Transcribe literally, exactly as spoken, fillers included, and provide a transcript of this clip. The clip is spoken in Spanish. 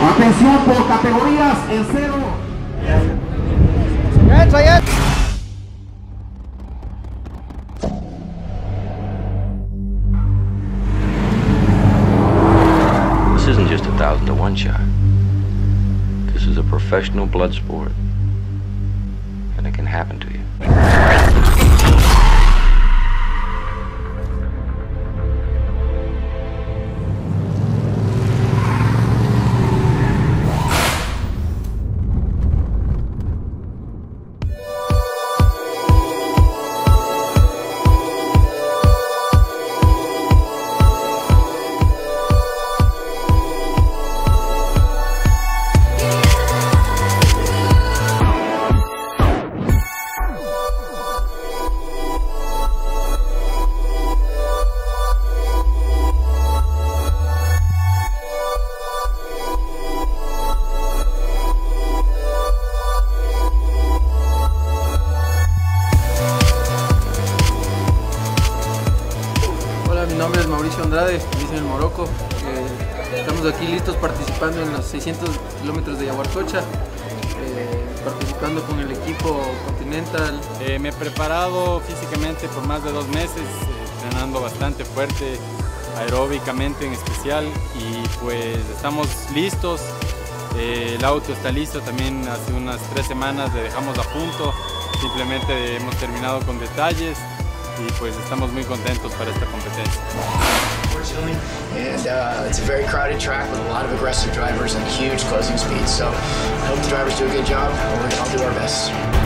Atención por categorías en cero. This isn't just a thousand to one shot. This is a professional blood sport, and it can happen to you. Mi nombre es Mauricio Andrade, me dicen el Morocco. Eh, estamos aquí listos participando en los seiscientos kilómetros de Yaguarcocha, eh, participando con el equipo Continental. Eh, me he preparado físicamente por más de dos meses, eh, entrenando bastante fuerte, aeróbicamente en especial, y pues estamos listos. Eh, el auto está listo, también hace unas tres semanas le dejamos a punto, simplemente hemos terminado con detalles. Y pues estamos muy contentos para esta competencia. Unfortunately, and uh, it's a very crowded track with a lot of aggressive drivers and huge closing speeds. So I hope the drivers do a good job. We're going to all do our best.